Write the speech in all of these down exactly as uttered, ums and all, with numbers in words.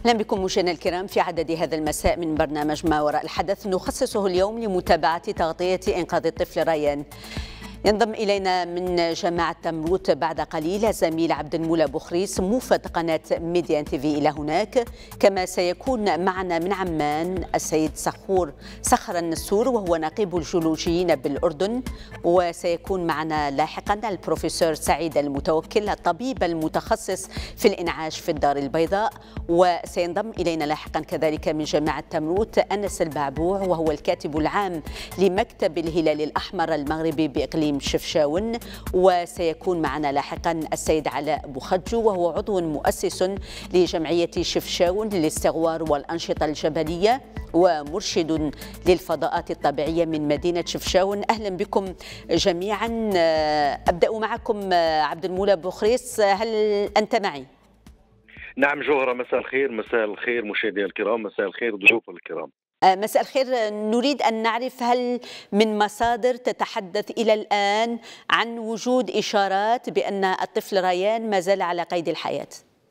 أهلا بكم مشاهدينا الكرام في عدد هذا المساء من برنامج ما وراء الحدث، نخصصه اليوم لمتابعة تغطية إنقاذ الطفل ريان. ينضم إلينا من جامعة تمروت بعد قليل الزميل عبد المولى بوخريس موفد قناة ميديا ان تي في إلى هناك، كما سيكون معنا من عمان السيد صخور صخر النسور وهو نقيب الجيولوجيين بالأردن، وسيكون معنا لاحقا البروفيسور سعيد المتوكل الطبيب المتخصص في الإنعاش في الدار البيضاء، وسينضم إلينا لاحقا كذلك من جامعة تمروت أنس البعبوع وهو الكاتب العام لمكتب الهلال الأحمر المغربي بإقليم شفشاون، وسيكون معنا لاحقا السيد علاء بوخجو وهو عضو مؤسس لجمعية شفشاون للاستغوار والأنشطة الجبلية ومرشد للفضاءات الطبيعية من مدينة شفشاون. أهلا بكم جميعا. أبدأ معكم عبد المولى بوخريس، هل أنت معي؟ نعم جوهرة، مساء الخير. مساء الخير مشاهدينا الكرام، مساء الخير ضيوف الكرام. مساء الخير. نريد أن نعرف هل من مصادر تتحدث إلى الآن عن وجود إشارات بأن الطفل ريان ما زال على قيد الحياة؟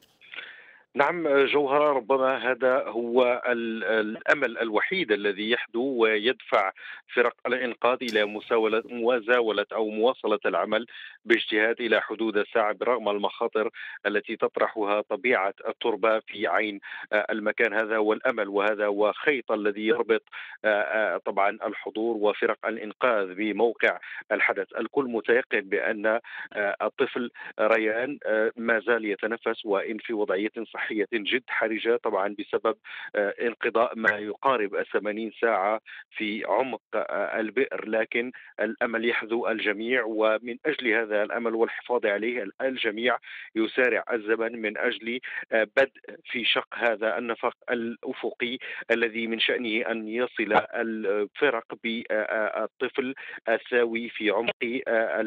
نعم جوهرة، ربما هذا هو الأمل الوحيد الذي يحدو ويدفع فرق الإنقاذ إلى مزاولة أو مواصلة العمل باجتهاد إلى حدود الساعة برغم المخاطر التي تطرحها طبيعة التربة في عين المكان. هذا هو الأمل وهذا هو خيط الذي يربط طبعا الحضور وفرق الإنقاذ بموقع الحدث. الكل متيقن بأن الطفل ريان ما زال يتنفس وإن في وضعية صحية صحية جد حرجة، طبعا بسبب انقضاء ما يقارب ثمانين ساعة في عمق البئر، لكن الأمل يحذو الجميع، ومن أجل هذا الأمل والحفاظ عليه الجميع يسارع الزمن من أجل بدء في شق هذا النفق الأفقي الذي من شأنه أن يصل الفرق بالطفل الساوي في عمق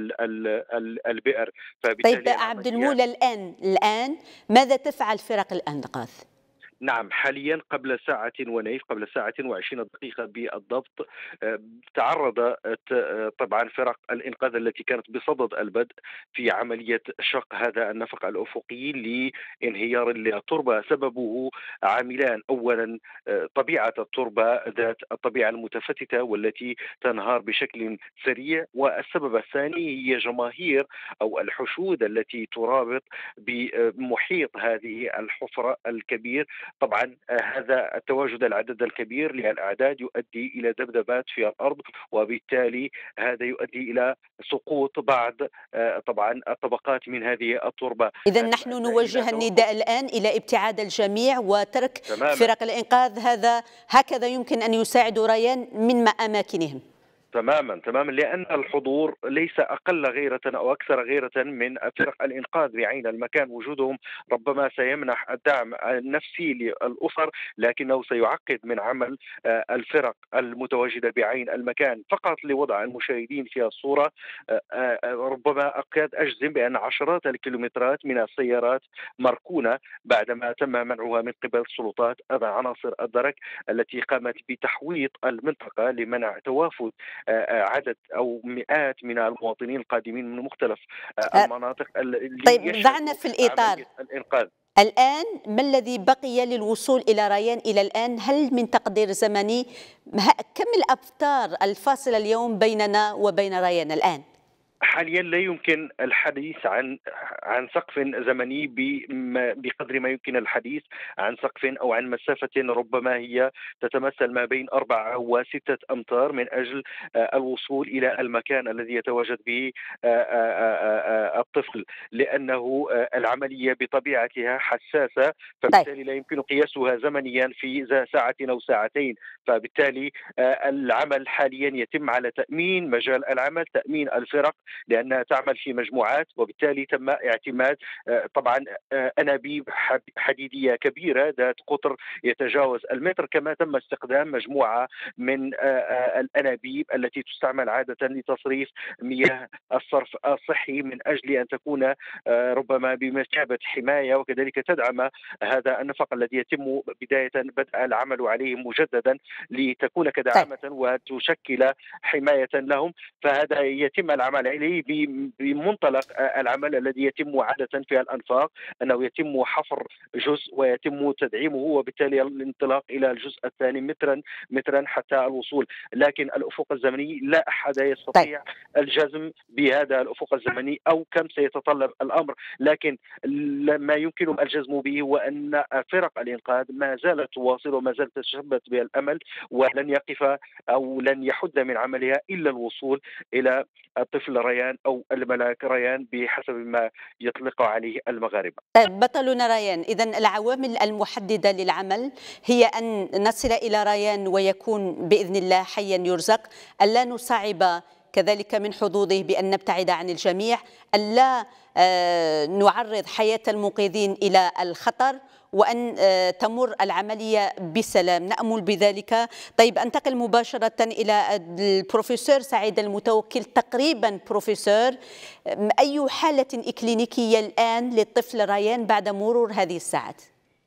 البئر. طيب عبد المولى، الآن الآن ماذا تفعل فرق الإنقاذ؟ نعم، حاليا قبل ساعة ونيف قبل ساعة وعشرين دقيقة بالضبط تعرض طبعا فرق الإنقاذ التي كانت بصدد البدء في عملية شق هذا النفق الأفقي لانهيار التربة. سببه عاملان: أولا طبيعة التربة ذات الطبيعة المتفتتة والتي تنهار بشكل سريع، والسبب الثاني هي جماهير أو الحشود التي ترابط بمحيط هذه الحفرة الكبير. طبعا هذا التواجد العدد الكبير للأعداد يؤدي إلى ذبذبات في الأرض، وبالتالي هذا يؤدي إلى سقوط بعض طبعا الطبقات من هذه التربة. إذا نحن نوجه النداء الآن إلى ابتعاد الجميع وترك تماما فرق الإنقاذ، هذا هكذا يمكن أن يساعدوا ريان من أماكنهم. تماما تماما لأن الحضور ليس أقل غيرة أو أكثر غيرة من فرق الإنقاذ بعين المكان. وجودهم ربما سيمنح الدعم النفسي للأسر، لكنه سيعقد من عمل الفرق المتواجدة بعين المكان. فقط لوضع المشاهدين في الصورة، ربما أكاد أجزم بأن عشرات الكيلومترات من السيارات مركونة بعدما تم منعها من قبل السلطات عناصر الدرك التي قامت بتحويط المنطقة لمنع توافد عدد أو مئات من المواطنين القادمين من مختلف المناطق. طيب ضعنا في الإطار الإنقاذ. الآن ما الذي بقي للوصول إلى ريان إلى الآن؟ هل من تقدير زمني كم الأمتار الفاصلة اليوم بيننا وبين ريان الآن؟ حاليا لا يمكن الحديث عن عن سقف زمني بقدر ما يمكن الحديث عن سقف او عن مسافه ربما هي تتمثل ما بين أربعة وستة أمتار من اجل الوصول الى المكان الذي يتواجد به الطفل، لانه العمليه بطبيعتها حساسه، فبالتالي لا يمكن قياسها زمنيا في ساعه او ساعتين. فبالتالي العمل حاليا يتم على تامين مجال العمل، تامين الفرق لأنها تعمل في مجموعات، وبالتالي تم اعتماد طبعا أنابيب حديدية كبيرة ذات قطر يتجاوز المتر، كما تم استخدام مجموعة من الأنابيب التي تستعمل عادة لتصريف مياه الصرف الصحي من أجل أن تكون ربما بمثابة حماية، وكذلك تدعم هذا النفق الذي يتم بداية بدء العمل عليه مجددا لتكون كدعامة وتشكل حماية لهم. فهذا يتم العمل إليه بمنطلق العمل الذي يتم عادة في الأنفاق، أنه يتم حفر جزء ويتم تدعيمه، وبالتالي الانطلاق إلى الجزء الثاني مترا مترا حتى الوصول. لكن الأفق الزمني لا أحد طيب. يستطيع الجزم بهذا الأفق الزمني أو كم سيتطلب الأمر، لكن ما يمكن الجزم به هو أن فرق الإنقاذ ما زالت تواصل وما زالت تتشبث بها الأمل، ولن يقف أو لن يحد من عملها إلا الوصول إلى الطفل ريان أو الملاك ريان بحسب ما يطلق عليه المغاربة. طيب بطلنا ريان، إذن العوامل المحددة للعمل هي أن نصل إلى ريان ويكون بإذن الله حيا يرزق، ألا نصعب كذلك من حظوظه بأن نبتعد عن الجميع، ألا آه نعرض حياة المنقذين إلى الخطر، وأن آه تمر العملية بسلام، نأمل بذلك. طيب أنتقل مباشرة إلى البروفيسور سعيد المتوكل. تقريبا بروفيسور، أي حالة إكلينيكية الآن للطفل ريان بعد مرور هذه الساعات؟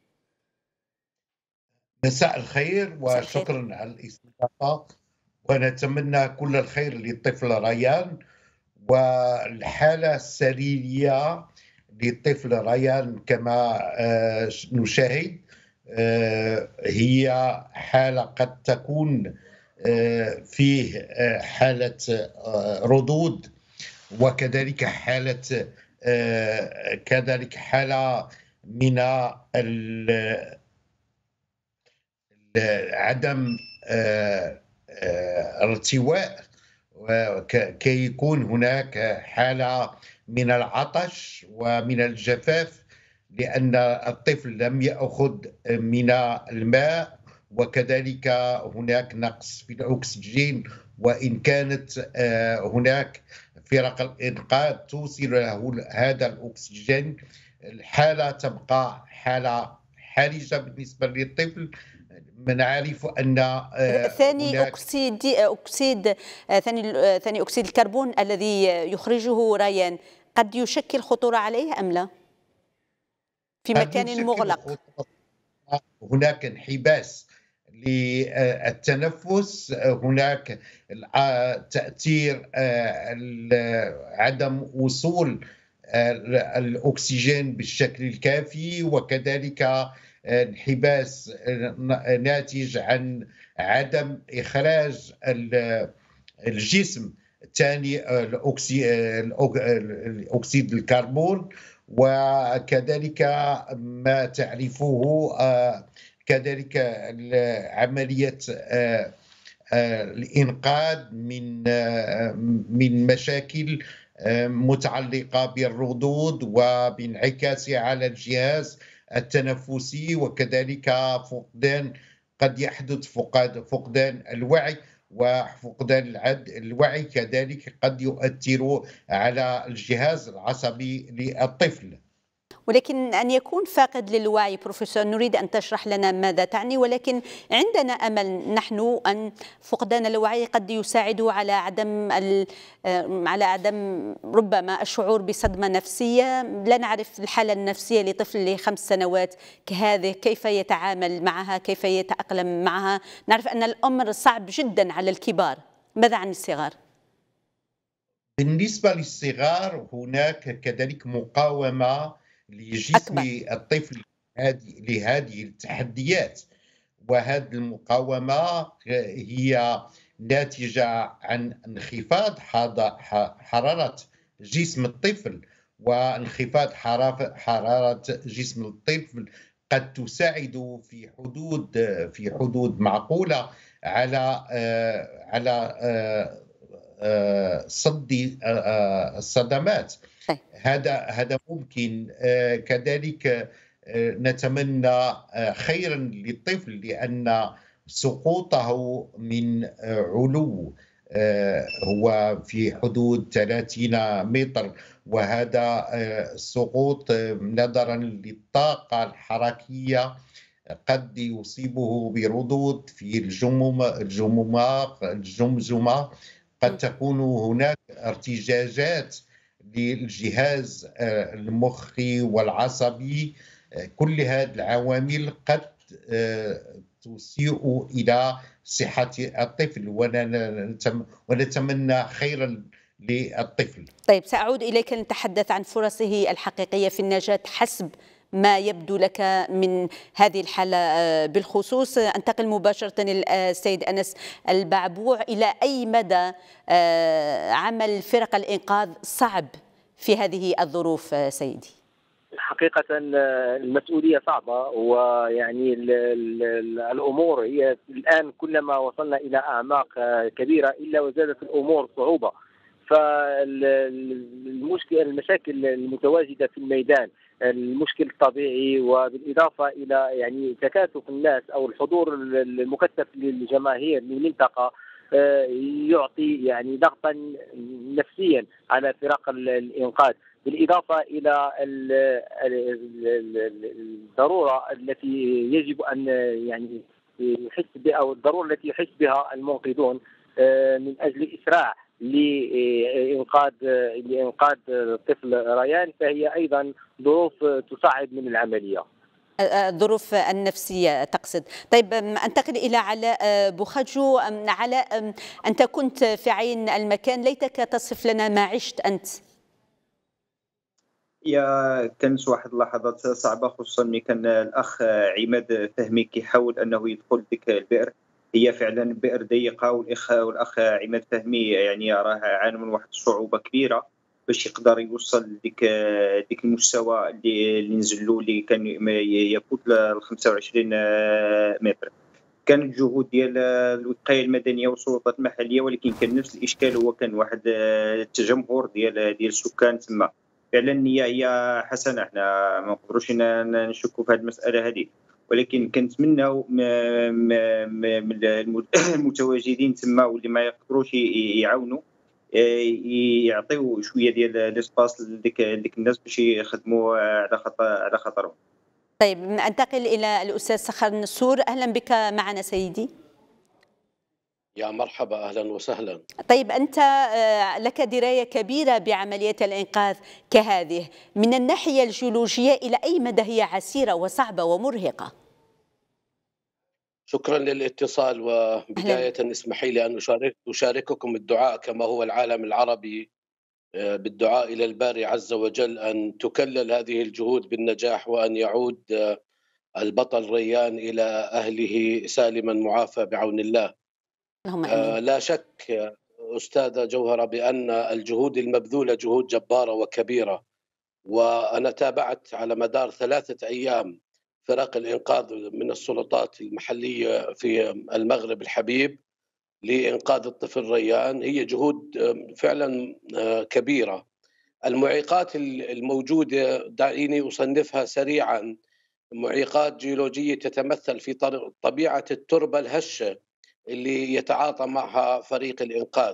مساء الخير وشكرا على الاستضافة، ونتمنى كل الخير للطفل ريان. والحالة السريرية للطفل ريان كما نشاهد هي حالة قد تكون فيه حالة ردود، وكذلك حالة كذلك حالة من عدم ارتواء، كي يكون هناك حالة من العطش ومن الجفاف، لأن الطفل لم يأخذ من الماء، وكذلك هناك نقص في الأكسجين، وإن كانت هناك فرق الإنقاذ توصل له هذا الأكسجين، الحالة تبقى حالة حرجة بالنسبة للطفل. نعرف أن ثاني أكسيد أكسيد ثاني ثاني أكسيد الكربون الذي يخرجه ريان قد يشكل خطورة عليه أم لا؟ في مكان مغلق هناك انحباس للتنفس، هناك تأثير عدم وصول الأكسجين بالشكل الكافي، وكذلك انحباس ناتج عن عدم إخراج الجسم ثاني أكسيد الكربون، وكذلك ما تعرفه كذلك عملية الإنقاذ من من مشاكل متعلقة بالردود وبانعكاسها على الجهاز التنفسي، وكذلك فقدان قد يحدث فقد فقدان الوعي، وفقدان الوعي كذلك قد يؤثر على الجهاز العصبي للطفل. ولكن أن يكون فاقد للوعي بروفيسور، نريد أن تشرح لنا ماذا تعني، ولكن عندنا أمل نحن أن فقدان الوعي قد يساعد على عدم على عدم ربما الشعور بصدمة نفسية. لا نعرف الحالة النفسية لطفل لخمس سنوات كهذه، كيف يتعامل معها، كيف يتأقلم معها. نعرف أن الأمر صعب جدا على الكبار، ماذا عن الصغار؟ بالنسبة للصغار هناك كذلك مقاومة لجسم الطفل لهذه التحديات، وهذه المقاومة هي ناتجة عن انخفاض حرارة جسم الطفل، وانخفاض حرارة جسم الطفل قد تساعد في حدود في حدود معقولة على على صد الصدمات. هذا هذا ممكن. كذلك نتمنى خيرا للطفل، لأن سقوطه من علو هو في حدود ثلاثين متر، وهذا السقوط نظرا للطاقة الحركية قد يصيبه بردود في الجمجمة الجمجمة قد تكون هناك ارتجاجات للجهاز المخي والعصبي. كل هذه العوامل قد تسيء إلى صحة الطفل، ونتمنى خيرا للطفل. طيب سأعود إليك لنتحدث عن فرصه الحقيقية في النجاة حسب ما يبدو لك من هذه الحالة بالخصوص. أنتقل مباشرة للسيد أنس البعبوع، إلى أي مدى عمل فرق الإنقاذ صعب في هذه الظروف سيدي؟ حقيقة المسؤولية صعبة، ويعني ال ال ال الأمور هي الآن كلما وصلنا إلى أعماق كبيرة إلا وزادت الأمور صعوبة. فالمشكلة المشاكل المتواجدة في الميدان، المشكل الطبيعي، وبالإضافة إلى يعني تكاتف الناس أو الحضور المكثف للجماهير للمنطقة يعطي يعني ضغطا نفسيا على فرق الإنقاذ، بالإضافة إلى الضرورة التي يجب أن يعني يحس بها، أو الضرورة التي يحس بها المنقذون من أجل إسراع لإنقاذ لإنقاذ الطفل ريان، فهي أيضا ظروف تصعب من العملية. الظروف النفسية تقصد. طيب أنتقل إلى علاء بوخجو. علاء، أنت كنت في عين المكان، ليتك تصف لنا ما عشت أنت. يا كانت واحد اللحظات صعبة، خصوصا ملي كان الأخ عماد فهمي كيحاول أنه يدخل ديك البئر. هي فعلا بئر ضيقة، والأخ والأخ عماد فهمي يعني راه عانى من واحد الصعوبة كبيرة باش يقدر يوصل لديك ديك المستوى اللي اللي نزلوا، اللي كان يفوت ل خمسة وعشرين متر. كانت جهود ديال الوقايه المدنيه والسلطات المحليه، ولكن كان نفس الاشكال، هو كان واحد التجمهر ديال ديال السكان تما. فعلا النيه هي حسنه، احنا ما نقدروش نشكوا في هذه المساله هذه، ولكن كنتمناو من المتواجدين تما واللي ما يقدروش يعاونوا يعطيو شويه ديال ليسباس لديك ديك الناس باش يخدموا على خطر على خطرهم. طيب انتقل الى الاستاذ سخر النسور. اهلا بك معنا سيدي. يا مرحبا، اهلا وسهلا. طيب انت لك درايه كبيره بعمليات الانقاذ كهذه، من الناحيه الجيولوجيه الى اي مدى هي عسيره وصعبه ومرهقه؟ شكرا للاتصال، وبدايه اسمحي لي ان اشارك اشارككم الدعاء كما هو العالم العربي بالدعاء الى الباري عز وجل ان تكلل هذه الجهود بالنجاح، وان يعود البطل ريان الى اهله سالما معافى بعون الله. آه لا شك استاذه جوهره بان الجهود المبذوله جهود جباره وكبيره، وانا تابعت على مدار ثلاثه ايام فرق الانقاذ من السلطات المحليه في المغرب الحبيب لإنقاذ الطفل ريان. هي جهود فعلا كبيرة. المعيقات الموجودة دعيني أصنفها سريعا. معيقات جيولوجية تتمثل في طبيعة التربة الهشة اللي يتعاطى معها فريق الإنقاذ.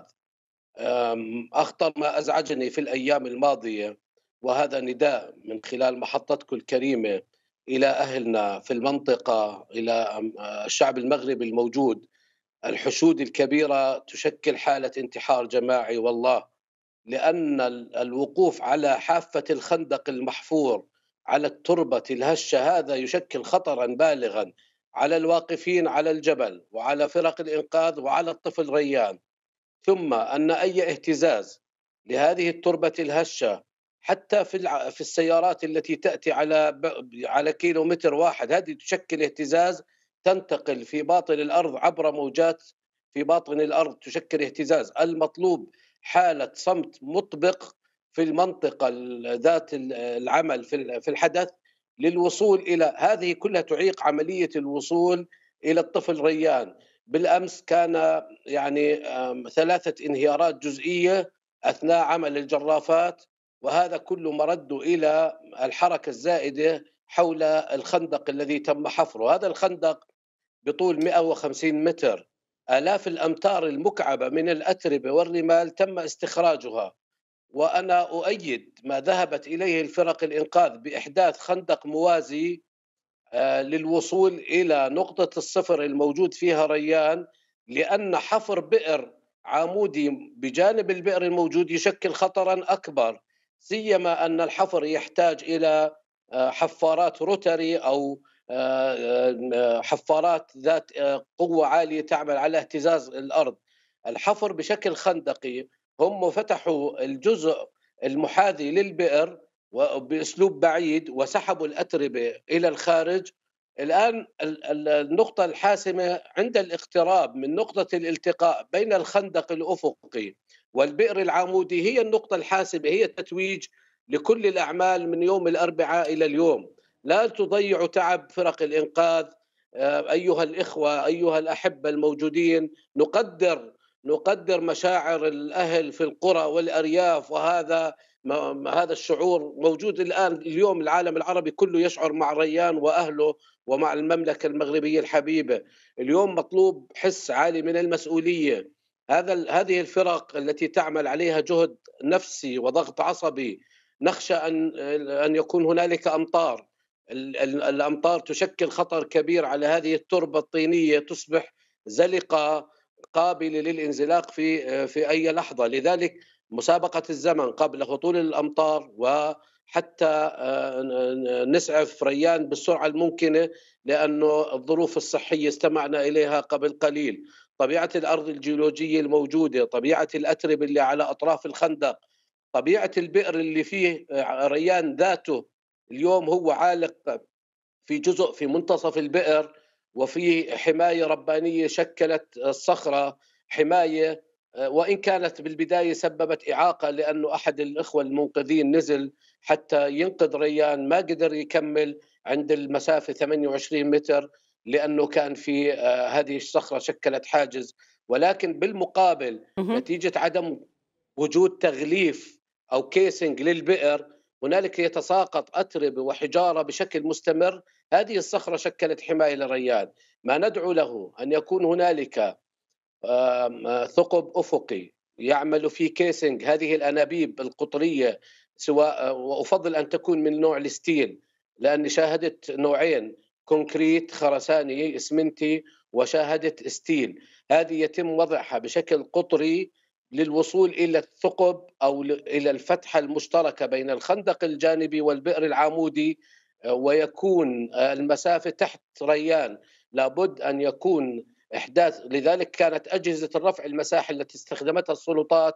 أخطر ما أزعجني في الأيام الماضية، وهذا نداء من خلال محطتكم الكريمة إلى أهلنا في المنطقة، إلى الشعب المغربي الموجود، الحشود الكبيرة تشكل حالة انتحار جماعي والله، لأن الوقوف على حافة الخندق المحفور على التربة الهشة هذا يشكل خطرا بالغا على الواقفين على الجبل وعلى فرق الإنقاذ وعلى الطفل ريان. ثم أن أي اهتزاز لهذه التربة الهشة حتى في في السيارات التي تأتي على على كيلومتر واحد، هذه تشكل اهتزاز تنتقل في باطن الأرض عبر موجات في باطن الأرض تشكل اهتزاز. المطلوب حالة صمت مطبق في المنطقة ذات العمل في الحدث للوصول إلى هذه كلها تعيق عملية الوصول إلى الطفل ريان. بالأمس كان يعني ثلاثة انهيارات جزئية أثناء عمل الجرافات، وهذا كله مرد إلى الحركة الزائدة حول الخندق الذي تم حفره. هذا الخندق بطول مئة وخمسين متر، آلاف الأمتار المكعبة من الأتربة والرمال تم استخراجها، وأنا أؤيد ما ذهبت إليه الفرق الإنقاذ بإحداث خندق موازي للوصول إلى نقطة الصفر الموجود فيها ريان، لأن حفر بئر عمودي بجانب البئر الموجود يشكل خطرا أكبر، سيما أن الحفر يحتاج إلى حفارات روتري أو حفارات ذات قوة عالية تعمل على اهتزاز الأرض. الحفر بشكل خندقي هم فتحوا الجزء المحاذي للبئر وبأسلوب بعيد وسحبوا الأتربة إلى الخارج. الآن النقطة الحاسمة عند الاقتراب من نقطة الالتقاء بين الخندق الأفقي والبئر العمودي هي النقطة الحاسمة، هي التتويج لكل الأعمال من يوم الأربعاء إلى اليوم. لا تضيعوا تعب فرق الإنقاذ أيها الإخوة، أيها الأحبة الموجودين. نقدر نقدر مشاعر الأهل في القرى والأرياف، وهذا هذا الشعور موجود الآن. اليوم العالم العربي كله يشعر مع ريان وأهله ومع المملكة المغربية الحبيبة. اليوم مطلوب حس عالي من المسؤولية. هذا هذه الفرق التي تعمل عليها جهد نفسي وضغط عصبي. نخشى أن أن يكون هنالك أمطار. الأمطار تشكل خطر كبير على هذه التربة الطينية، تصبح زلقة قابلة للانزلاق في في أي لحظة. لذلك مسابقة الزمن قبل هطول الأمطار، وحتى نسعف ريان بالسرعة الممكنة، لأنه الظروف الصحية استمعنا إليها قبل قليل. طبيعة الأرض الجيولوجية الموجودة، طبيعة الأتربة اللي على أطراف الخندق، طبيعة البئر اللي فيه ريان ذاته اليوم هو عالق في جزء في منتصف البئر، وفي حماية ربانية شكلت الصخرة حماية، وإن كانت بالبداية سببت إعاقة، لأنه أحد الإخوة المنقذين نزل حتى ينقذ ريان، ما قدر يكمل عند المسافة ثمانية وعشرين متر لأنه كان في هذه الصخرة شكلت حاجز. ولكن بالمقابل نتيجة عدم وجود تغليف أو كيسنج للبئر، هنالك يتساقط أتربة وحجارة بشكل مستمر. هذه الصخرة شكلت حماية للريان. ما ندعو له أن يكون هنالك ثقب أفقي يعمل في كيسنج هذه الأنابيب القطرية، سواء وأفضل أن تكون من نوع الستيل، لأني شاهدت نوعين، كونكريت خرساني إسمنتي وشاهدت ستيل. هذه يتم وضعها بشكل قطري للوصول إلى الثقب أو إلى الفتحة المشتركة بين الخندق الجانبي والبئر العمودي، ويكون المسافة تحت ريان لابد أن يكون إحداث. لذلك كانت أجهزة الرفع المساحي التي استخدمتها السلطات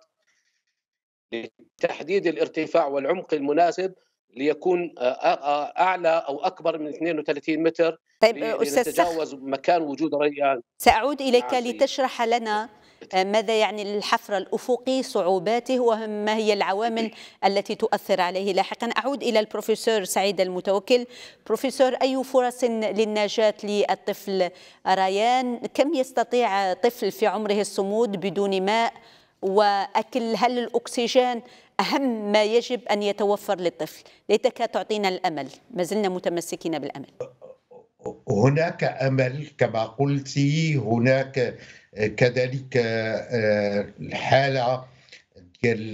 لتحديد الارتفاع والعمق المناسب ليكون أعلى أو أكبر من اثنين وثلاثين متر. طيب أستاذ لنتجاوز مكان وجود ريان. سأعود إليك لتشرح لنا ماذا يعني الحفر الأفقي، صعوباته، وما هي العوامل التي تؤثر عليه لاحقا. أعود إلى البروفيسور سعيد المتوكل. بروفيسور، أي فرص للنجاة للطفل ريان؟ كم يستطيع طفل في عمره الصمود بدون ماء وأكل؟ هل الأكسجين أهم ما يجب أن يتوفر للطفل؟ ليتك تعطينا الأمل، ما زلنا متمسكين بالأمل. هناك أمل كما قلت. هناك كذلك الحالة ديال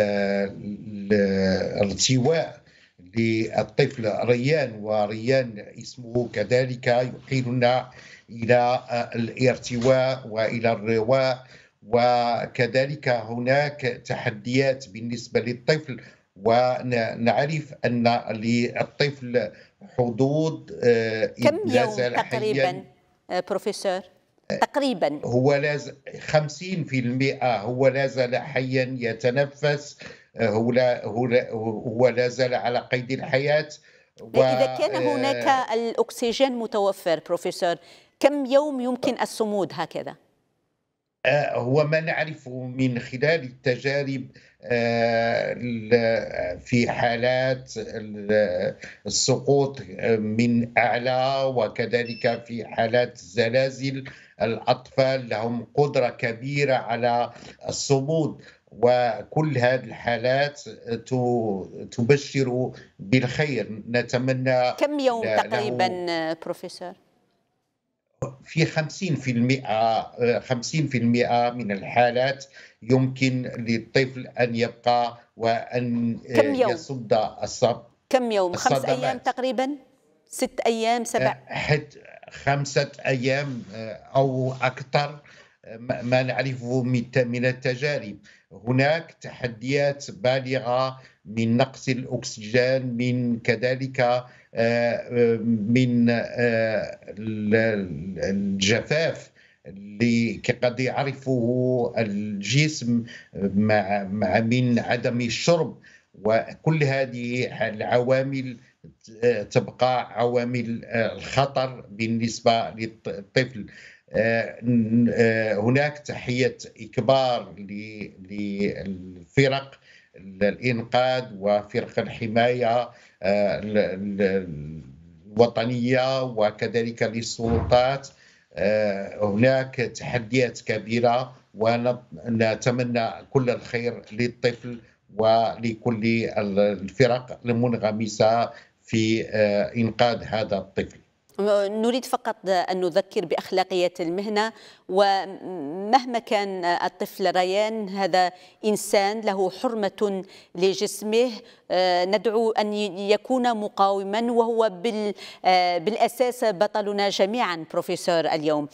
الارتواء للطفل ريان، وريان اسمه كذلك يحيلنا إلى الارتواء وإلى الرواء. وكذلك هناك تحديات بالنسبة للطفل، ونعرف أن للطفل حدود كم يوم تقريبا بروفيسور؟ تقريبا هو لاز خمسين بالمئة هو لا زال حيا يتنفس، هو لا هو لا, هو لا زال على قيد الحياة. و... إذا كان هناك الأكسجين متوفر بروفيسور، كم يوم يمكن الصمود هكذا؟ هو ما نعرفه من خلال التجارب في حالات السقوط من أعلى، وكذلك في حالات الزلازل الأطفال لهم قدرة كبيرة على الصمود، وكل هذه الحالات تبشر بالخير. نتمنى. كم يوم تقريبا بروفيسور؟ في خمسين بالمئة خمسين بالمئة من الحالات يمكن للطفل أن يبقى وأن يصد الصب. كم يوم؟ خمس أيام تقريبا؟ ست أيام؟ سبع؟ حتى خمسة أيام أو أكثر، ما نعرفه من التجارب. هناك تحديات بالغة من نقص الأكسجين، من كذلك من الجفاف اللي قد يعرفه الجسم مع مع من عدم الشرب، وكل هذه العوامل تبقى عوامل الخطر بالنسبة للطفل. هناك تحية إكبار للفرق الإنقاذ وفرق الحماية الوطنية وكذلك للسلطات. هناك تحديات كبيرة ونتمنى كل الخير للطفل ولكل الفرق المنغمسة في إنقاذ هذا الطفل. نريد فقط أن نذكر بأخلاقية المهنة، ومهما كان الطفل ريان هذا إنسان له حرمة لجسمه، ندعو أن يكون مقاوما، وهو بالأساس بطلنا جميعا. بروفيسور اليوم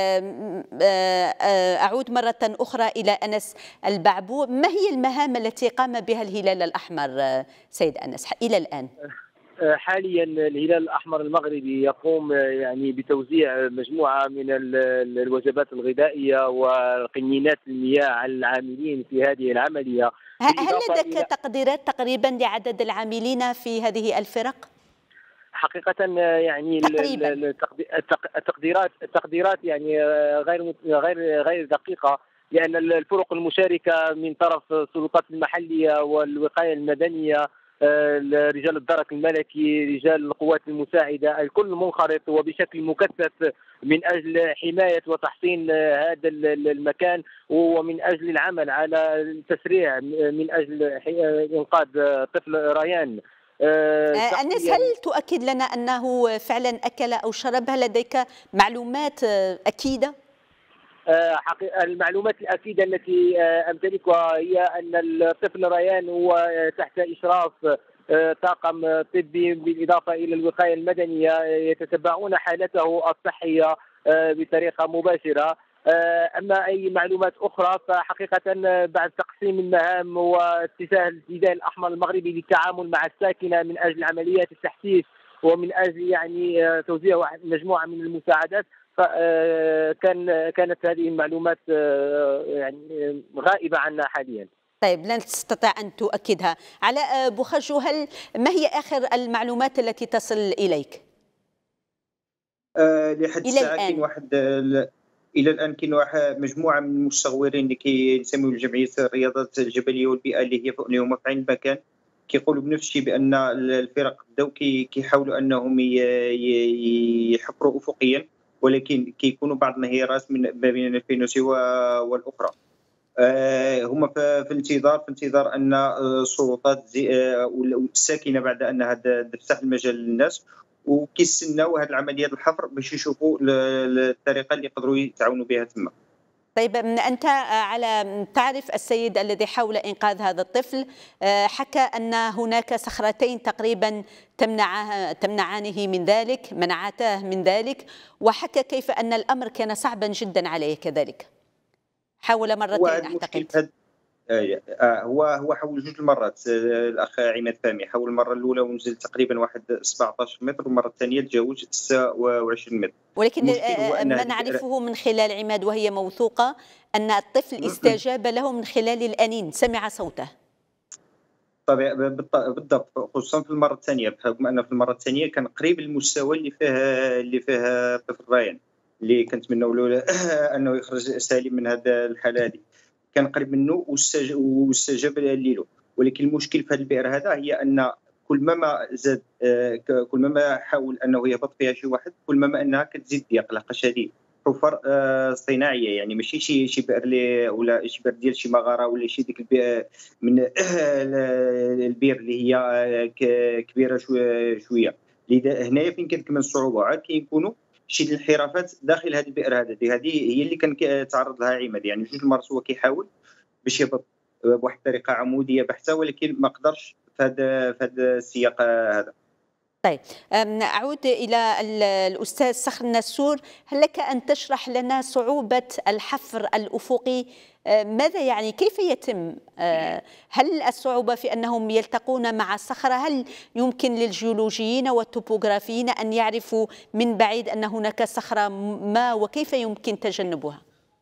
أعود مرة أخرى إلى أنس البعبوع، ما هي المهام التي قام بها الهلال الأحمر سيد أنس إلى الآن؟ حاليا الهلال الأحمر المغربي يقوم يعني بتوزيع مجموعة من الوجبات الغذائية وقنينات المياه على العاملين في هذه العملية. هل لديك تقديرات تقريبا لعدد العاملين في هذه الفرق؟ حقيقة يعني تقريبا. التقديرات التقديرات يعني غير غير غير دقيقة، لأن الفرق المشاركة من طرف السلطات المحلية والوقاية المدنية، رجال الدرك الملكي، رجال القوات المساعدة، الكل منخرط وبشكل مكثف من أجل حماية وتحصين هذا المكان، ومن أجل العمل على التسريع من أجل إنقاذ طفل ريان. أنس، هل تؤكد لنا أنه فعلا أكل أو شرب؟ هل لديك معلومات أكيدة؟ المعلومات الأكيدة التي أمتلكها هي أن الطفل ريان هو تحت إشراف طاقم طبي بالإضافة إلى الوقاية المدنية يتتبعون حالته الصحية بطريقة مباشرة. أما أي معلومات أخرى فحقيقة بعد تقسيم المهام واتجاه الهلال الأحمر المغربي للتعامل مع الساكنة من أجل عمليات التحسيس ومن أجل يعني توزيع مجموعة من المساعدات، كان كانت هذه المعلومات يعني غائبة عنا حاليا. طيب، لن تستطيع أن تؤكدها. على بوخجو، هل ما هي آخر المعلومات التي تصل إليك؟ أه لحد الساعة كاين واحد إلى الآن كاين واحد مجموعة من المستغورين اللي كيسميو الجمعية الرياضات الجبلية والبيئة اللي هي اللي هما في عين المكان، كيقولوا بنفس الشيء بأن الفرق بداو كيحاولوا أنهم يحفروا أفقيا، ولكن كيكونوا بعض الانهيارات من ما بين الفينوسي والاخرى. أه هما في انتظار في انتظار ان السلطات الساكنه بعد انها تفتح المجال للناس، وكيستناو هذه العمليات الحفر باش يشوفوا الطريقه اللي يقدروا يتعاونوا بها تما. طيب، أنت على تعرف السيد الذي حاول إنقاذ هذا الطفل حكى أن هناك صخرتين تقريبا تمنعه تمنعانه من ذلك، منعتاه من ذلك، وحكى كيف أن الأمر كان صعبا جدا عليه كذلك. حاول مرتين أعتقد. هو هو حاول جوج المرات الاخ عماد فهمي، حاول المره الاولى ونزل تقريبا واحد سبعطاش متر، والمره الثانيه تجاوز تسعة وعشرين متر. ولكن ما نعرفه من خلال عماد وهي موثوقه ان الطفل استجاب له من خلال الانين، سمع صوته. طبيعي بالضبط، خصوصا في المره الثانيه، بحكم ان في المره الثانيه كان قريب المستوى اللي فيه اللي فيه الطفل ريان، اللي كنتمنوا له انه يخرج سالم من هذه الحاله هذه، كان قريب منه واستجاب ليلو. ولكن المشكل في هذا البئر هذا هي ان كل ما زاد كل ما حاول انه يهبط فيها شي واحد، كل ما انها كتزيد ضيق لحقاش هذه حفر صناعيه، يعني ماشي شي شي بئر لي ولا شي بئر ديال شي مغاره ولا شي ديك البئر من البئر اللي هي كبيره شويه. لذا هنايا فين كتكمن الصعوبه، عاد كيكونوا شي الانحرافات داخل هذا البئر هذا. هذه هي اللي كان كيتعرض لها عماد، يعني جوج المرات هو كيحاول باش يهبط بواحد الطريقه عموديه بحته، ولكن ما قدرش في هذا في هذا السياق هذا. طيب، أعود إلى الأستاذ صخر النسور. هل لك أن تشرح لنا صعوبة الحفر الأفقي؟ ماذا يعني؟ كيف يتم؟ هل الصعوبة في أنهم يلتقون مع صخرة؟ هل يمكن للجيولوجيين والتوبوغرافيين أن يعرفوا من بعيد أن هناك صخرة ما، وكيف يمكن تجنبها؟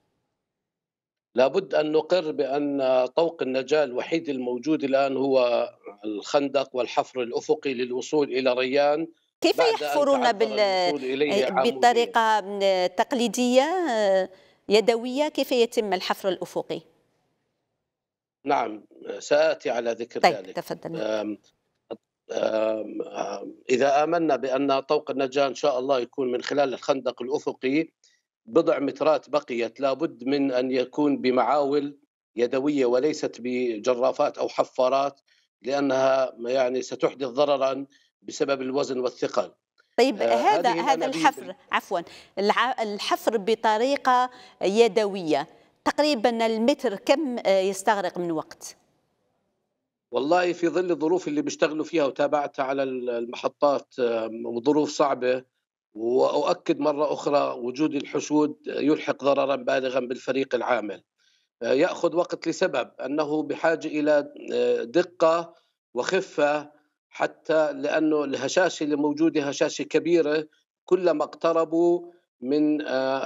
لابد أن نقر بأن طوق النجاة الوحيد الموجود الآن هو الخندق والحفر الأفقي للوصول إلى ريان. كيف يحفرون بال... بطريقة تقليدية يدوية؟ كيف يتم الحفر الأفقي؟ نعم، سآتي على ذكر طيب، ذلك. تفضل. أم أم إذا آمنا بأن طوق النجاة إن شاء الله يكون من خلال الخندق الأفقي، بضع مترات بقيت لابد من أن يكون بمعاول يدوية وليست بجرافات أو حفارات، لأنها يعني ستحدث ضررا بسبب الوزن والثقل. طيب، آه هذا هذا الحفر بال... عفوا الحفر بطريقة يدوية تقريبا المتر كم يستغرق من وقت؟ والله في ظل الظروف اللي بيشتغلوا فيها وتابعتها على المحطات وظروف صعبة، وأؤكد مرة أخرى وجود الحشود يلحق ضررا بالغا بالفريق العامل. يأخذ وقت لسبب أنه بحاجة إلى دقة وخفة، حتى لأنه الهشاشة اللي موجودة هشاشة كبيرة. كلما اقتربوا من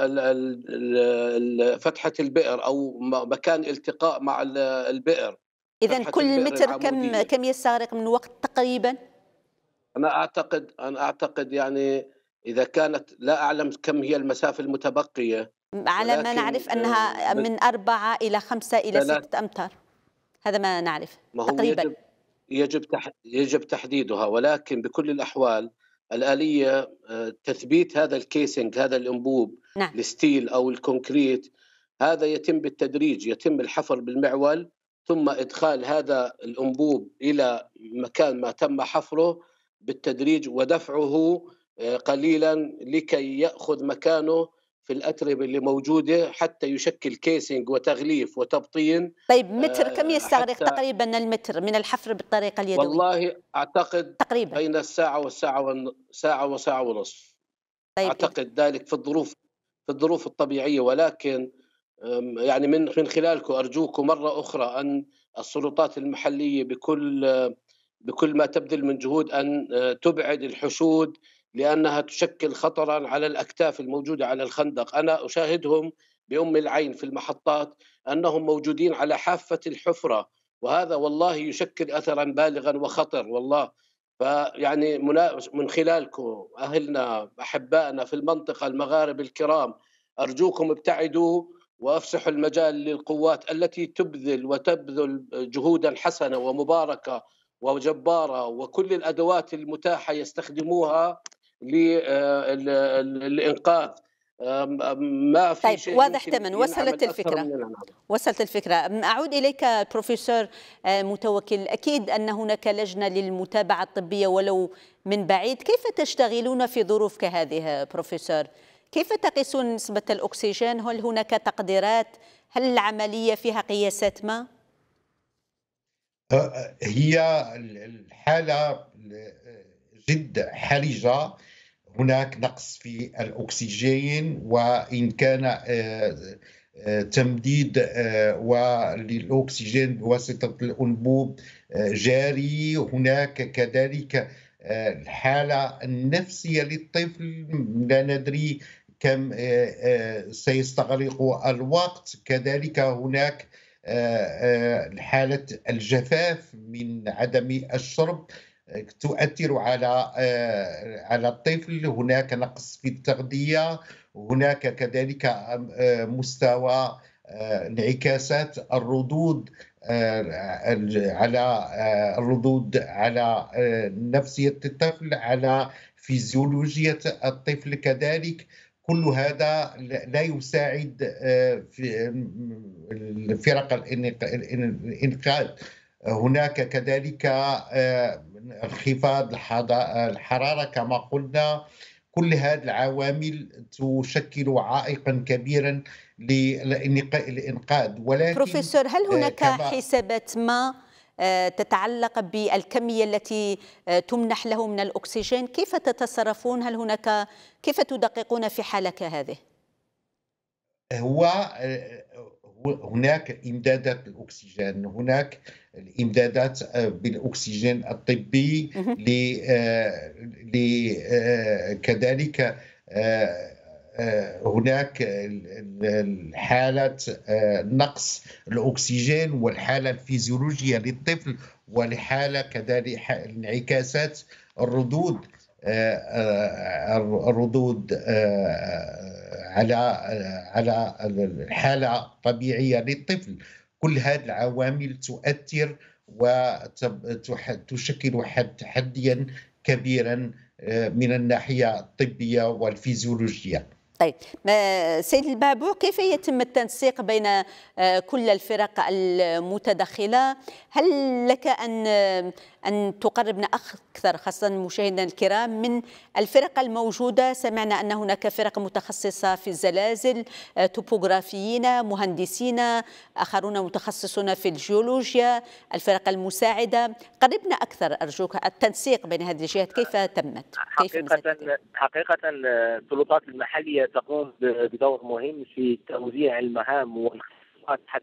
فتحة البئر أو مكان التقاء مع البئر، إذن كل متر كم كم يستغرق من وقت تقريبا؟ أنا أعتقد أنا أعتقد يعني إذا كانت، لا أعلم كم هي المسافة المتبقية، على ما نعرف أنها من أربعة إلى خمسة إلى ستة أمتار، هذا ما نعرف ما هو تقريبا. يجب يجب يجب تحديدها، ولكن بكل الأحوال الآلية تثبيت هذا الكيسنج، هذا الأنبوب، نعم. الستيل أو الكونكريت، هذا يتم بالتدريج. يتم الحفر بالمعول، ثم إدخال هذا الأنبوب إلى مكان ما تم حفره بالتدريج، ودفعه قليلا لكي يأخذ مكانه في الأتربة اللي موجودة حتى يشكل كيسنج وتغليف وتبطين. طيب، متر كم يستغرق تقريبا المتر من الحفر بالطريقة اليدوية؟ والله أعتقد تقريبا بين الساعة والساعة والساعة وساعة ونصف. طيب، أعتقد ذلك في الظروف في الظروف الطبيعية، ولكن يعني من من خلالكم أرجوكم مرة أخرى أن السلطات المحلية بكل بكل ما تبذل من جهود أن تبعد الحشود، لأنها تشكل خطرا على الأكتاف الموجودة على الخندق. أنا أشاهدهم بأم العين في المحطات أنهم موجودين على حافة الحفرة، وهذا والله يشكل أثرا بالغا وخطر والله. فيعني من خلالكم أهلنا أحبائنا في المنطقة، المغاربة الكرام، أرجوكم ابتعدوا وأفسحوا المجال للقوات التي تبذل وتبذل جهودا حسنة ومباركة وجبارة، وكل الأدوات المتاحة يستخدموها للإنقاذ. ما في طيب، شيء واضح تماما. وصلت الفكرة وصلت الفكرة. أعود إليك بروفيسور متوكل. أكيد أن هناك لجنة للمتابعة الطبية ولو من بعيد. كيف تشتغلون في ظروف كهذه بروفيسور؟ كيف تقيسون نسبة الأكسجين؟ هل هناك تقديرات؟ هل العملية فيها قياسات ما؟ هي الحالة جد حرجة. هناك نقص في الأكسجين، وإن كان تمديد وللأكسجين بواسطة الأنبوب جاري، هناك كذلك الحالة النفسية للطفل لا ندري كم سيستغرق الوقت. كذلك هناك حالة الجفاف من عدم الشرب تؤثر على على الطفل. هناك نقص في التغذية، هناك كذلك مستوى انعكاسات الردود على الردود على نفسية الطفل، على فيزيولوجية الطفل كذلك. كل هذا لا يساعد في فرق الإنقاذ. هناك كذلك انخفاض الحرارة كما قلنا. كل هذه العوامل تشكل عائقا كبيرا للإنقاذ. ولكن بروفيسور، هل هناك حسابات ما تتعلق بالكمية التي تمنح له من الأكسجين، كيف تتصرفون؟ هل هناك كيف تدققون في حالة كهذه؟ هو هناك إمدادات الأكسجين، هناك الإمدادات بالأكسجين الطبي، كذلك هناك حالة نقص الأكسجين والحالة الفيزيولوجية للطفل، والحالة كذلك انعكاسات الردود الردود على على الحالة الطبيعية للطفل. كل هذه العوامل تؤثر وتشكل تحديا كبيرا من الناحية الطبية والفيزيولوجية. طيب سيد البعبوع، كيف يتم التنسيق بين كل الفرق المتدخلة؟ هل لك أن أن تقربنا أكثر خاصة مشاهدينا الكرام من الفرق الموجودة؟ سمعنا أن هناك فرق متخصصة في الزلازل، توبوغرافيين، مهندسين، آخرون متخصصون في الجيولوجيا، الفرق المساعدة. قربنا أكثر أرجوك التنسيق بين هذه الجهات كيف تمت؟ كيف حقيقة حقيقة السلطات المحلية تقوم بدور مهم في توزيع المهام والخدمات حتى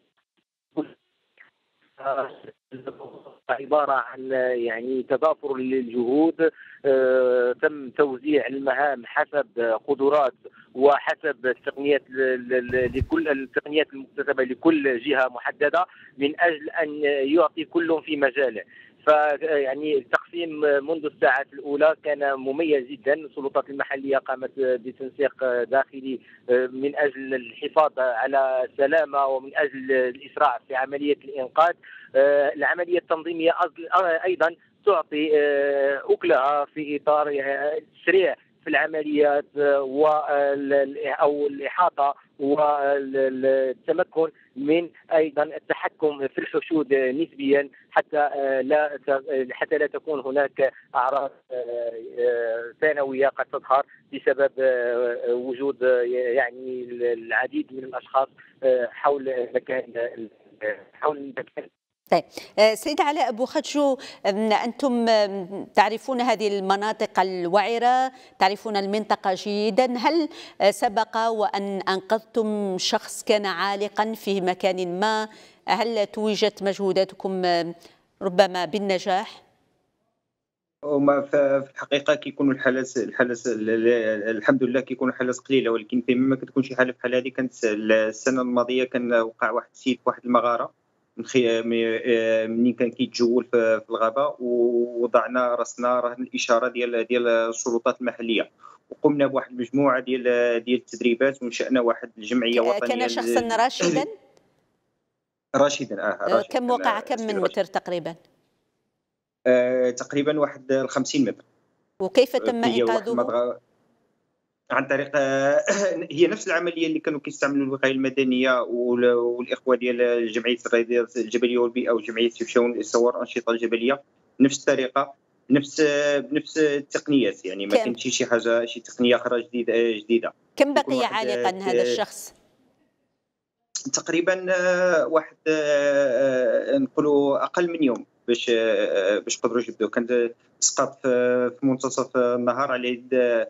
عبارة عن يعني تضافر للجهود. تم توزيع المهام حسب قدرات وحسب التقنيات لكل التقنيات المكتسبة لكل جهة محددة من أجل أن يعطي كل في مجاله. فيعني التقسيم منذ الساعات الأولى كان مميز جدا. السلطات المحلية قامت بتنسيق داخلي من أجل الحفاظ على السلامة ومن أجل الإسراع في عملية الإنقاذ. العملية التنظيمية أيضا تعطي أكلها في إطار التسريع في العمليات أو الإحاطة والتمكن من أيضا التحكم في الحشود نسبيا حتى لا حتى لا تكون هناك أعراض ثانوية قد تظهر بسبب وجود يعني العديد من الأشخاص حول مكان حول المكان. طيب سيد علاء بوخاتشو، أنتم تعرفون هذه المناطق الوعرة، تعرفون المنطقة جيدا. هل سبق وأن أنقذتم شخص كان عالقا في مكان ما؟ هل توجت مجهوداتكم ربما بالنجاح؟ وما في الحقيقه كيكونوا الحالات الحالات الحمد لله كيكونوا حالات قليله، ولكن فيما كتكون شي حاله بحال هذه. كانت السنه الماضيه كان وقع واحد السيد في واحد المغاره منين كان كيتجول في الغابه، ووضعنا راسنا رهن الاشاره ديال ديال السلطات المحليه، وقمنا بواحد المجموعه ديال ديال التدريبات، وانشانا واحد الجمعيه وطنيه. كان شخصا راشدا راشدا اه راشد. كم وقع كم من متر تقريبا؟ آه تقريبا واحد خمسين متر. وكيف تم انقاذه؟ عن طريق هي نفس العمليه اللي كانوا كيستعملوا الوقايه المدنيه والاخوه ديال الجمعيه الرياضيه الجبليه والبيئه وجمعيه سيفشاون لصور الانشطه الجبليه، نفس الطريقه بنفس بنفس التقنيات. يعني ما كانش شي حاجه شي تقنيه اخرى جديده جديده. كم بقي عالقا هذا الشخص؟ تقريبا واحد نقولوا اقل من يوم باش باش قدروا يجبدوه. كان سقط في منتصف النهار على يد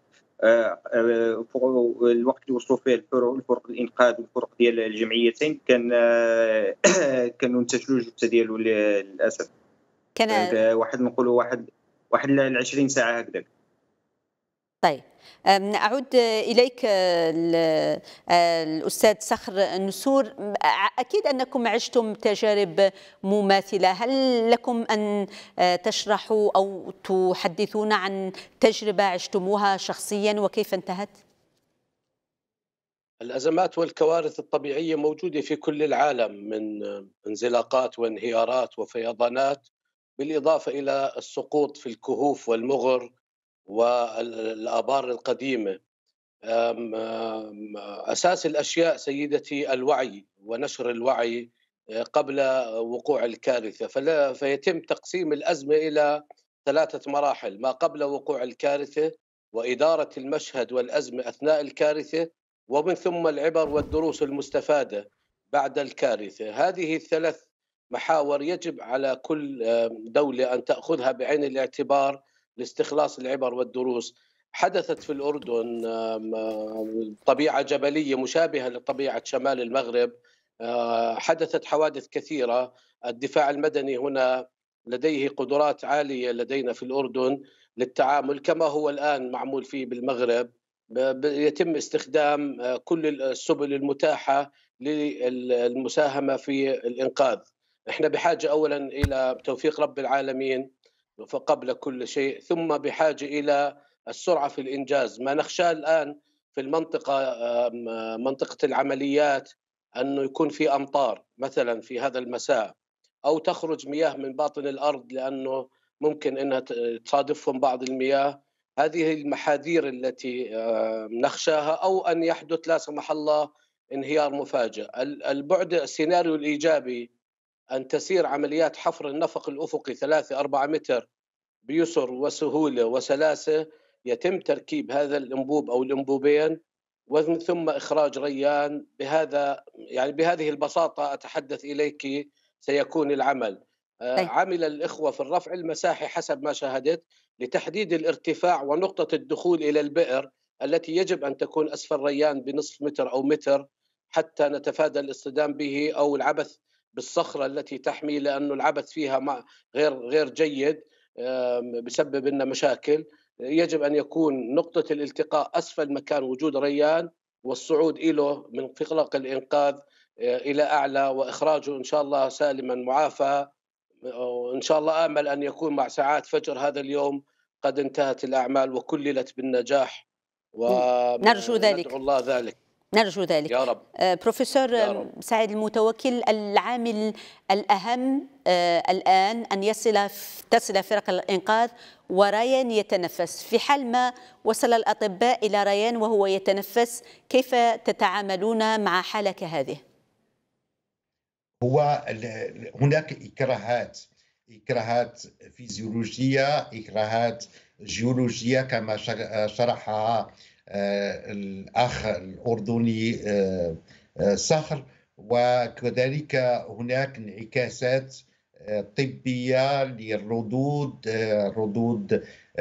الوقت اللي وصلوا فيه الفرق الانقاذ والفرق ديال الجمعيتين. كان كانوا انتشلوا الجثه ديالو للاسف. كان واحد نقولوا واحد واحد ل عشرين ساعه هكذاك. طيب أعود إليك الأستاذ صخر النسور، أكيد أنكم عشتم تجارب مماثلة. هل لكم أن تشرحوا أو تحدثون عن تجربة عشتموها شخصيا وكيف انتهت؟ الأزمات والكوارث الطبيعية موجودة في كل العالم، من انزلاقات وانهيارات وفيضانات، بالإضافة إلى السقوط في الكهوف والمغر والآبار القديمة. أساس الأشياء سيدتي الوعي ونشر الوعي قبل وقوع الكارثة، فلا فيتم تقسيم الأزمة إلى ثلاثة مراحل: ما قبل وقوع الكارثة، وإدارة المشهد والأزمة أثناء الكارثة، ومن ثم العبر والدروس المستفادة بعد الكارثة. هذه الثلاث محاور يجب على كل دولة أن تأخذها بعين الاعتبار لاستخلاص العبر والدروس. حدثت في الأردن طبيعة جبلية مشابهة لطبيعة شمال المغرب، حدثت حوادث كثيرة. الدفاع المدني هنا لديه قدرات عالية لدينا في الأردن للتعامل كما هو الآن معمول فيه بالمغرب. يتم استخدام كل السبل المتاحة للمساهمة في الإنقاذ. احنا بحاجة أولا إلى توفيق رب العالمين فقبل كل شيء، ثم بحاجة إلى السرعة في الإنجاز. ما نخشاه الآن في المنطقة منطقة العمليات أنه يكون في أمطار مثلا في هذا المساء، أو تخرج مياه من باطن الأرض لأنه ممكن أنها تصادفهم بعض المياه. هذه المحاذير التي نخشاها، أو أن يحدث لا سمح الله انهيار مفاجئ. البعد السيناريو الإيجابي أن تسير عمليات حفر النفق الأفقي ثلاثة أربعة متر بيسر وسهولة وسلاسة، يتم تركيب هذا الأنبوب أو الأنبوبين ومن ثم إخراج ريان. بهذا يعني بهذه البساطة أتحدث إليك سيكون العمل. طيب. عمل الإخوة في الرفع المساحي حسب ما شاهدت لتحديد الارتفاع ونقطة الدخول إلى البئر التي يجب أن تكون أسفل ريان بنصف متر أو متر حتى نتفادى الاصطدام به أو العبث بالصخرة التي تحمي، لأنه العبث فيها غير غير جيد بسبب لنا مشاكل. يجب أن يكون نقطة الالتقاء أسفل مكان وجود ريان، والصعود إله من فقرق الإنقاذ إلى أعلى وإخراجه إن شاء الله سالما معافى. وإن شاء الله آمل أن يكون مع ساعات فجر هذا اليوم قد انتهت الأعمال وكللت بالنجاح، ونرجو ذلك. ندعو الله ذلك. نرجو ذلك يا رب. بروفيسور يا رب. سعيد المتوكل، العامل الأهم الآن أن يصل تصل فرق الإنقاذ وريان يتنفس. في حال ما وصل الأطباء إلى ريان وهو يتنفس، كيف تتعاملون مع حالة كهذه؟ هو هناك إكراهات إكراهات فيزيولوجية، إكراهات جيولوجية كما شرحها الأخ الأردني صخر، وكذلك هناك انعكاسات طبية للردود ردود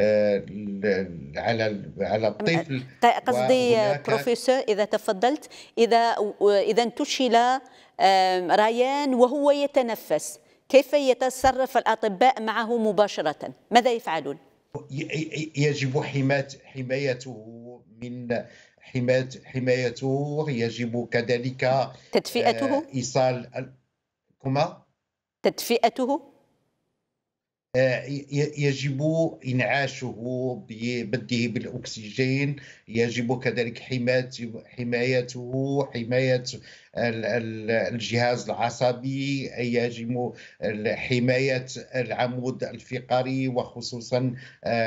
على على الطفل. قصدي بروفيسور إذا تفضلت، إذا إذا انتشل ريان وهو يتنفس، كيف يتصرف الأطباء معه مباشرة؟ ماذا يفعلون؟ يجب حمايته من حماية حمايته يجب كذلك تدفئته، إيصال كما تدفئته، يجب إنعاشه ببده بالأكسجين، يجب كذلك حمايته حمايته حماية الجهاز العصبي، يجب حماية العمود الفقري وخصوصا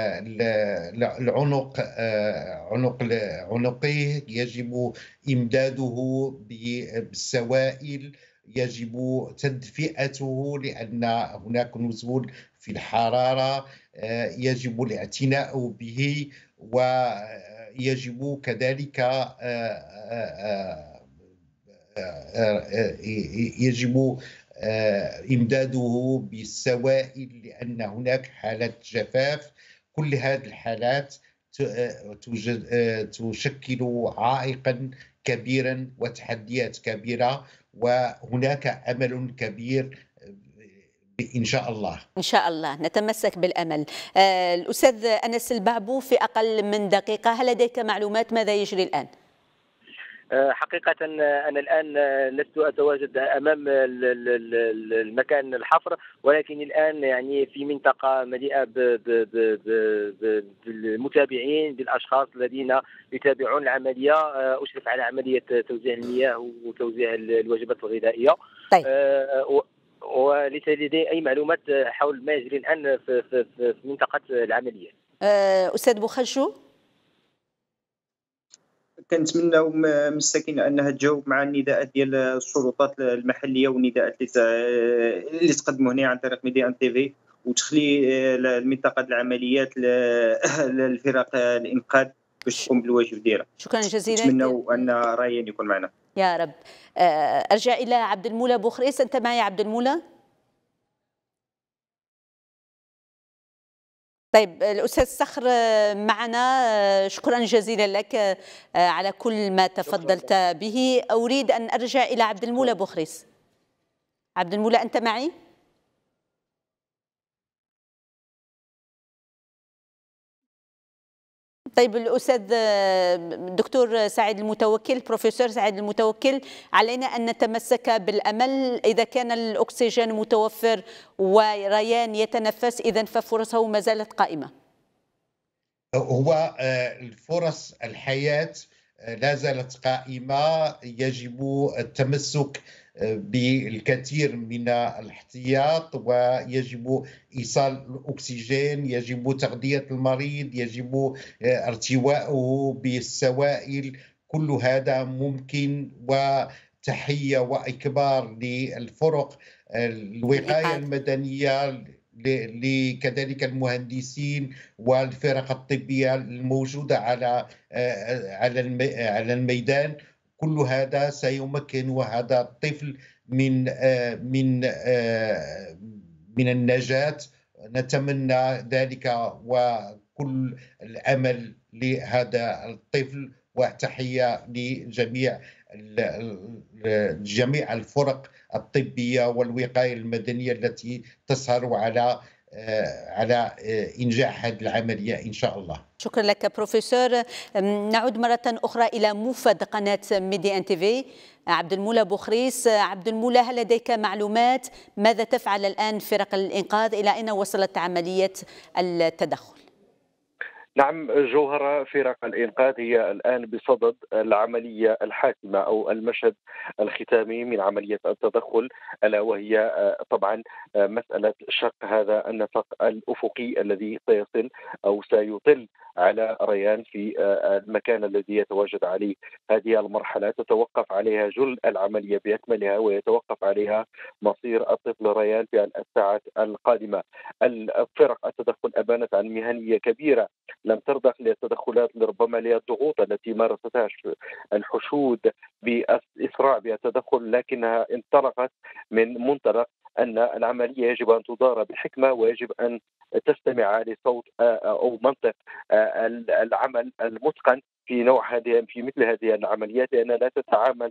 العنق عنق عنقه، يجب إمداده بالسوائل، يجب تدفئته لأن هناك نزول في الحرارة، يجب الاعتناء به، ويجب كذلك يجب إمداده بالسوائل لأن هناك حالة جفاف. كل هذه الحالات تشكل عائقا كبيرا وتحديات كبيرة، وهناك أمل كبير إن شاء الله. إن شاء الله نتمسك بالأمل. آه الأستاذ أنس البعبو، في أقل من دقيقة، هل لديك معلومات ماذا يجري الآن؟ حقيقة أنا الآن لست أتواجد أمام المكان الحفر، ولكن الآن يعني في منطقة مليئة بالمتابعين، بالأشخاص الذين يتابعون العملية. أشرف على عملية توزيع المياه وتوزيع الوجبات الغذائية. طيب. وليس لدي أي معلومات حول ما يجري الآن في, في, في منطقة العملية. أستاذ بوخشو، كنتمناو من الساكنه انها تجاوب مع النداءات ديال السلطات المحليه والنداءات اللي تقدموا هنا عن طريق ميديان تي في، وتخلي المنطقه العمليات للفرق الانقاذ باش تقوم بالواجب ديالها. شكرا جزيلا. نتمناو ان ريان يكون معنا يا رب. ارجع الى عبد المولى بوخريس. انت معي عبد المولى؟ طيب الأستاذ صخر معنا، شكرا جزيلا لك على كل ما تفضلت به. أريد أن أرجع إلى عبد المولى بوخريس. عبد المولى، أنت معي؟ طيب الأستاذ الدكتور سعيد المتوكل، بروفيسور سعيد المتوكل، علينا أن نتمسك بالأمل. إذا كان الأكسجين متوفر وريان يتنفس، إذن ففرصه ما زالت قائمة. هو الفرص الحياة لا زالت قائمة. يجب التمسك بالكثير من الاحتياط، ويجب إيصال الأكسجين، يجب تغذية المريض، يجب ارتواءه بالسوائل. كل هذا ممكن، وتحية وإكبار للفرق الوقاية المدنية، كذلك المهندسين والفرق الطبية الموجودة على على الميدان. كل هذا سيمكن هذا الطفل من من من النجاة. نتمنى ذلك وكل الأمل لهذا الطفل، وتحية لجميع جميع الفرق الطبية والوقاية المدنية التي تسهر على على إنجاح هذه العملية إن شاء الله. شكرا لك بروفيسور. نعود مرة أخرى إلى موفد قناة ميدي ان تي في، عبد المولى بوخريس. عبد المولى، هل لديك معلومات ماذا تفعل الآن فرق الإنقاذ؟ إلى أين وصلت عملية التدخل؟ نعم جوهرة، فرق الإنقاذ هي الآن بصدد العملية الحاسمة أو المشهد الختامي من عملية التدخل، ألا وهي طبعا مسألة شق هذا النفق الأفقي الذي سيصل أو سيطل على ريان في المكان الذي يتواجد عليه. هذه المرحلة تتوقف عليها جل العملية بأكملها، ويتوقف عليها مصير الطفل ريان في الساعات القادمة. الفرق التدخل أبانت عن مهنية كبيرة، لم ترضخ للتدخلات ربما للضغوط التي مارستها الحشود بإسراع بالتدخل، لكنها انطلقت من منطلق أن العملية يجب أن تدار بحكمة، ويجب أن تستمع لصوت أو منطق العمل المتقن في نوع هذه في مثل هذه العمليات، لأنها لا تتعامل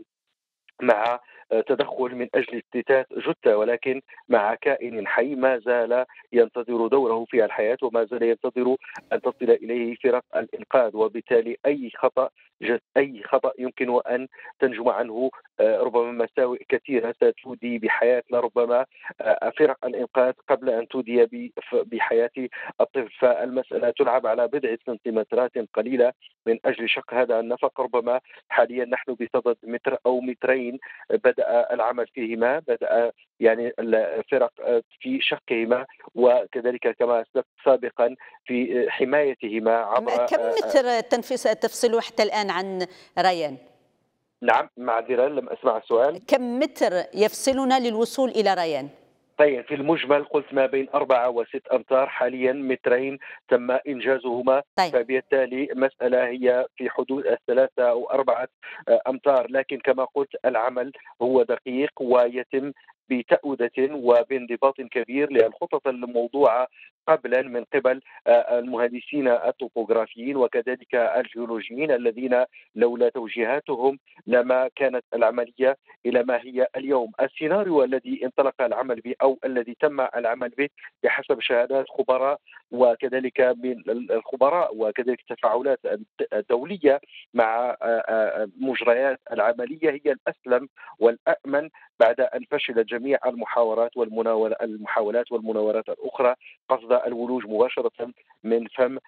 مع تدخل من أجل استتات جثة، ولكن مع كائن حي ما زال ينتظر دوره في الحياة، وما زال ينتظر أن تصل إليه فرق الإنقاذ. وبالتالي أي خطأ أي خطأ يمكن أن تنجم عنه ربما مساوئ كثيرة ستودي بحياة لربما فرق الإنقاذ قبل أن تودي بحياة الطفل. فالمسألة تلعب على بضع سنتيمترات قليلة من أجل شق هذا النفق. ربما حاليا نحن بصدد متر أو مترين بدأ العمل فيهما، بدأ يعني الفرق في شقهما، وكذلك كما سابقا في حمايتهما عبر. كم متر تنفس تفصل حتى الآن عن ريان؟ نعم معذرة لم أسمع السؤال. كم متر يفصلنا للوصول إلى ريان؟ طيب في المجمل قلت ما بين أربعة وست أمتار، حاليا مترين تم إنجازهما. طيب. فبالتالي مسألة هي في حدود الثلاثة أو أربعة أمتار، لكن كما قلت العمل هو دقيق ويتم بتأودة وبانضباط كبير للخطط الموضوعة قبلا من قبل المهندسين الطوبوغرافيين وكذلك الجيولوجيين، الذين لولا توجيهاتهم لما كانت العملية إلى ما هي اليوم. السيناريو الذي انطلق العمل به أو الذي تم العمل به بحسب شهادات خبراء وكذلك من الخبراء وكذلك التفاعلات الدولية مع مجريات العملية هي الأسلم والأأمن بعد أن فشلت جميع المحاورات والمحاولات والمناورات الأخرى قصد الولوج مباشرة من فم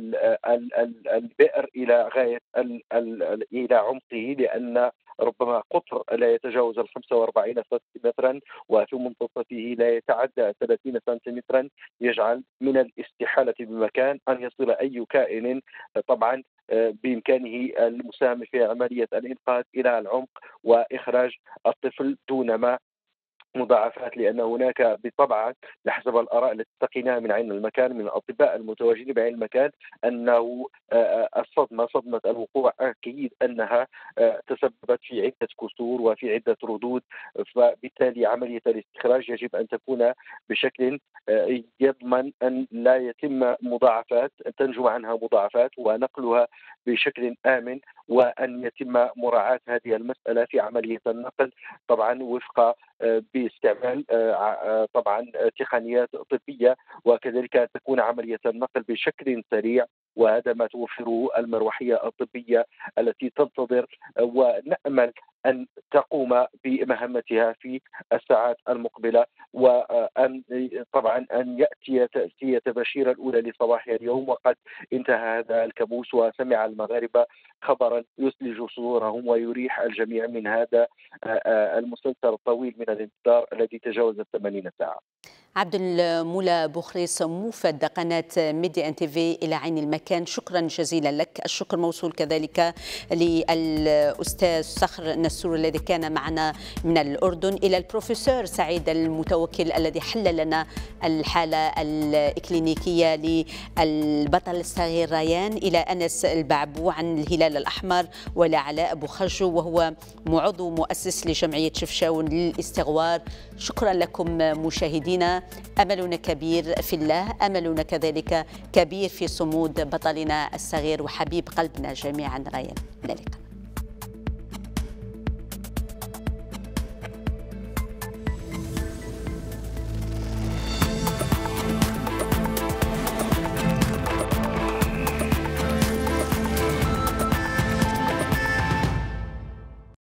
البئر إلى غاية إلى عمقه، لأن ربما قطر لا يتجاوز ال خمسة وأربعين سنتيمترا وفي منتصفه لا يتعدى ثلاثين سنتيمترا، يجعل من الاستحالة بمكان أن يصل أي كائن طبعا بإمكانه المساهمة في عملية الإنقاذ إلى العمق وإخراج الطفل دون ما مضاعفات، لأن هناك بالطبع حسب الآراء التي تقيناها من عين المكان من الأطباء المتواجدين بعين المكان أنه الصدمة صدمة الوقوع أكيد أنها تسببت في عدة كسور وفي عدة ردود، فبالتالي عملية الاستخراج يجب أن تكون بشكل يضمن أن لا يتم مضاعفات تنجم عنها مضاعفات ونقلها بشكل آمن، وأن يتم مراعاة هذه المسألة في عملية النقل طبعا وفق باستعمال طبعا تقنيات طبية، وكذلك أن تكون عملية النقل بشكل سريع، وهذا ما توفره المروحية الطبية التي تنتظر ونأمل أن تقوم بمهمتها في الساعات المقبلة، وأن طبعا أن يأتي تأتية بشير الأولى لصباح اليوم وقد انتهى هذا الكابوس، وسمع المغاربة خبرا يثلج صدورهم ويريح الجميع من هذا المسلسل الطويل من الانتظار الذي تجاوز الثمانين ساعة. عبد المولى بوخريس موفد قناة ميديا ان تي في إلى عين المكان، شكرا جزيلا لك. الشكر موصول كذلك للأستاذ صخر نسور الذي كان معنا من الأردن، إلى البروفيسور سعيد المتوكل الذي حل لنا الحالة الإكلينيكية للبطل الصغير ريان، إلى أنس البعبو عن الهلال الأحمر، ولعلاء أبو خجو وهو عضو مؤسس لجمعية شفشاون للاستغوار. شكرا لكم مشاهدينا، أملنا كبير في الله، أملنا كذلك كبير في صمود بطلنا الصغير وحبيب قلبنا جميعا ريان. إلى اللقاء.